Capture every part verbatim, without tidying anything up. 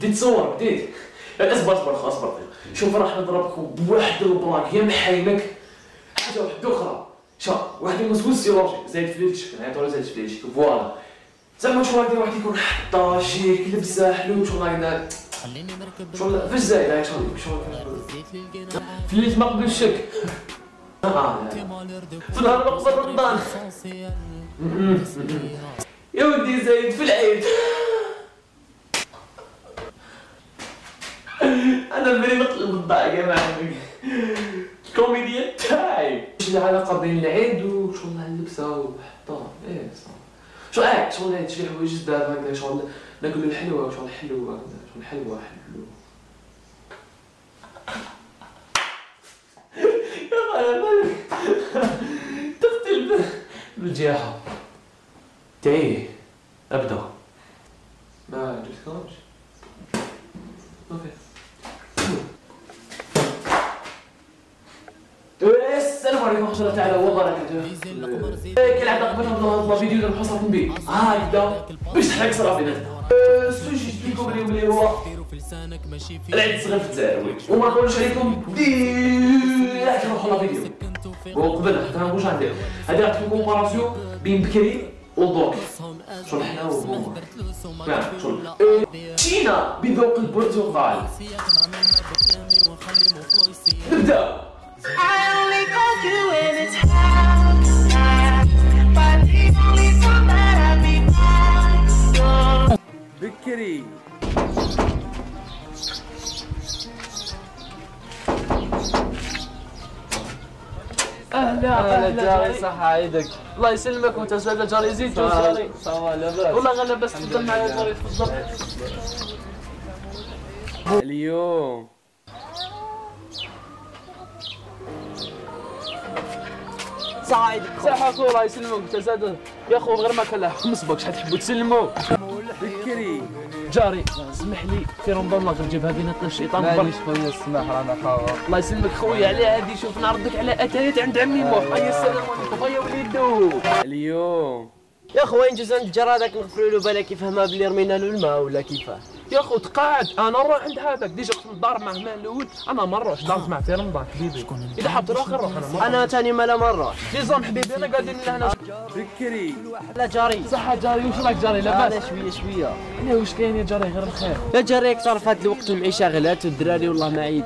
بديت تصور بديت اصبر اصبر اصبر شوف راح نضربك بواحد البلاك يا محينك حاجه واحده اخرى شوف واحد المسوس سيولوجي زايد في ليلتك نعيطوا له زايد في ليلتك فوالا زعما شغل هكذا واحد يكون حطه شيك لبسه حلو شغل هكذا شغل فاش زايد هاك شغل شغل في الليل ما قبل الشك اه في النهار ما قبل رمضان يا ودي زايد في العيد انا المري نقلب الضايق يا معلم الكوميديا تاعي واش العلاقه بين العيد وشغل اللبسه والحطه ايه صح شغل اه شغل هاد شي حوايج جداد هكذا شغل ناكلو الحلوه شغل حلوه شغل حلوه حلوه يا على بالك تقتل بالجياحه تايه ابدا ما جبتكمش اوكي السلام عليكم ورحمة الله تعالى وبركاته. كنلعب قبل ما نطلع فيديو ديال الحصة بي. هكذا باش تحرق صرا بيناتنا. السوجي جبت لكم اليوم اللي هو العيد الصغير في الجزائر وما نقولش عليكم ديريكت نروحوا لفيديو. وقبل حتى نقولش عندي هذه غتكون كومباراسيون بين بكري ودوك. شغل حنا وهما. نعم شغل. مشينا بذوق البرتقال. نبدأ. I only call you when it's hard, but the only time that I be mine. بكري اهلا اهلا جاري صح عيدك الله يسلمك وانت سالا جاري زيد جاري صافا لاباس والله غير لاباس تفضل معايا جاري تفضل اليوم صايد صح اخو الله يسلمك انت زاد يا اخو غير ما كان خمس باك شحال تحبوا تسلموا بكري جاري اسمح لي في رمضان الله غنجيب هذه نطل الشيطان معليش خويا السماح رانا خاوه الله يسلمك خويا على هذه شوف نردك على اتايات عند عمي موح هيا السلام عليكم هيا وليدو اليوم يا خويا نجوز عند الجار هذاك نغفروا له بالك يفهمها بلي رمينا له الماء ولا كيفاه. يا اخو تقاعد انا نروح عند هذاك ديجا كنت نضارب معاه من الاول انا ما نروحش دارت معاه في رمضان حبيبي اذا حاب تروح نروح انا انا ثاني ما لا ما نروحش. نظام حبيبي انا قاعدين لهنا بكري لا جاري صحة جاري واش راك جاري لاباس؟ انا شويه شويه. انا واش كاين يا جاري غير الخير يا جاري اكثر في هذا الوقت المعيشه غلات والدراري والله ما عيدوا.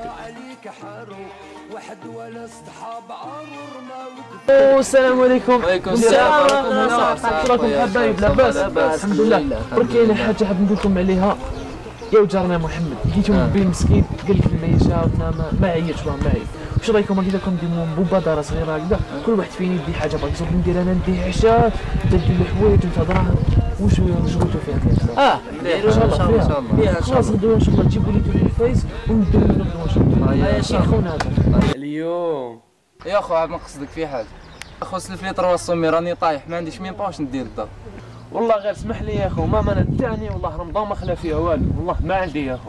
السلام عليكم. وعليكم السلام السلام. ورحمة الله. كيف راكم حبايب لاباس؟ الحمد لله. برك كاينه حاجه حاب نقول لكم عليها يا وجارنا محمد لقيتو بي مسكين قال لك المعيشه ما ما عيطش والله ما عيط. واش رايكم هكذا كنديروا مبادره صغيره هكذا كل واحد فينا يدي حاجه بغيت نزوق ندير انا ندي عشاء انت دير الحوايج وانت دراهم واش نشغلتوا فيها كذا. اه نديروا ان شاء الله ان شاء الله. خلاص غدوه ان شاء الله تجيبوا لي الفايز ونديروا غدوه ان شاء الله. يا شيخ خونا هذا اليوم يا خو عاد نقصدك في حاجه اخو سلف لي تروا الصومي راني طايح ما عنديش مين باش ندير الدار. والله غير اسمح لي يا اخو ما انا تاني والله رمضان ما خلا فيها والو والله ما عندي يا اخو.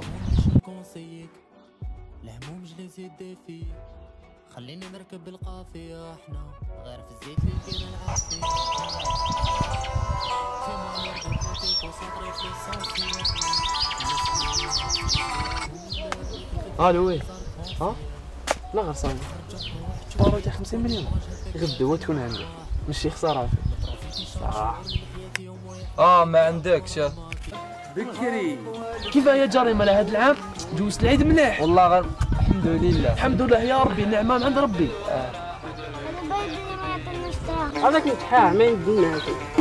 الهموم جلس يدفي خليني نركب بالقافية احنا غير في الزيت للقينا العافية الو وين؟ ها؟ لا غير صاير بارو تاع خمسين مليون غدوه تكون عندي ماشي خساره صح. اه ما عندكش بكري كيف يا جاري مالا هذا العام جوزت العيد مليح والله غير الحمد لله الحمد لله يا ربي نعمه من عند ربي. هذاك متحاح ما يديناش.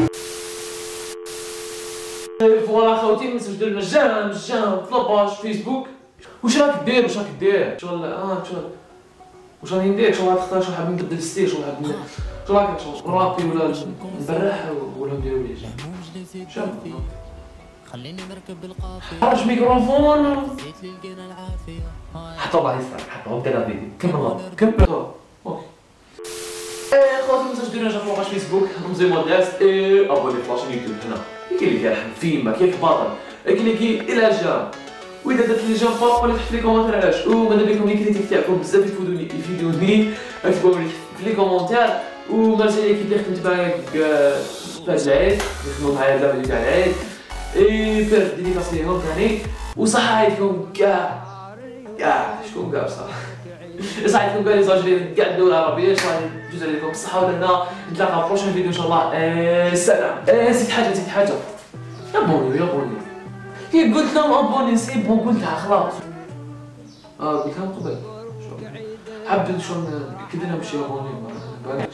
فوالا خوتي ما تنساوش ديروا مجانا مجانا في لاباج فيسبوك. واش راك دير واش راك دير شغل اه شغل واش راني ندير شغل غتختار شغل حاب نبدل ستيل شغل حاب شغل هكا شغل رابي ولا نبرح ولا نديرو لي شوف خليني نركب بالقافية حرج ميكروفون زيت للقينا العافية حتى الله يسرك حتى هو دير فيديو كمل كمل اوكي. ايه خوتي ما تنساوش ديروا لنا فوق فيسبوك رمزي موداس اي ابوني في لاشين يوتيوب هنا كاين اللي كيرحم فيما كاين باطل كاين اللي كي الى جا واذا درت لي جيم با ولا تحت لي كومونتير علاش وماذا بكم لي كريتيك تاعكم بزاف يفيدوني يفيدوني اكتبوا لي في لي كومونتير ومرسي لي كيف اللي خدمت معاك فاش العيد يخدموا معايا هذا الفيديو تاع العيد اي بير ديديكاس ليهم ثاني وصحة عيدكم كاع كاع شكون كاع بصراحة صحة عيدكم كاع لي زاجرين كاع الدول العربية ان شاء الله يجوز عليكم بالصحة ولنا نتلاقى بروشن فيديو ان شاء الله. آه السلام. آه نسيت حاجة نسيت حاجة ابونيو ابونيو كي قلت لهم ابوني سي بون قلتها خلاص. اه قلتها من قبل حبيت شلون كذا نمشي ابوني ما بالكش.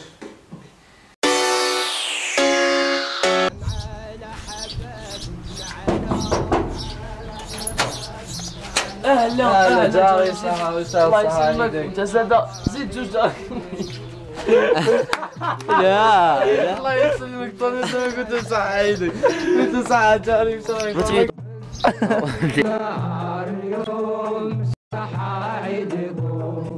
اهلا اهلا جاري جاري صحة وسهلا. الله يسلمك انت زاد زيد جوج دقائق. لا لا الله يسلمك طول زمان كنت سعيدك كنت سعيد جاري بسرعة. اليوم صحة عيدكم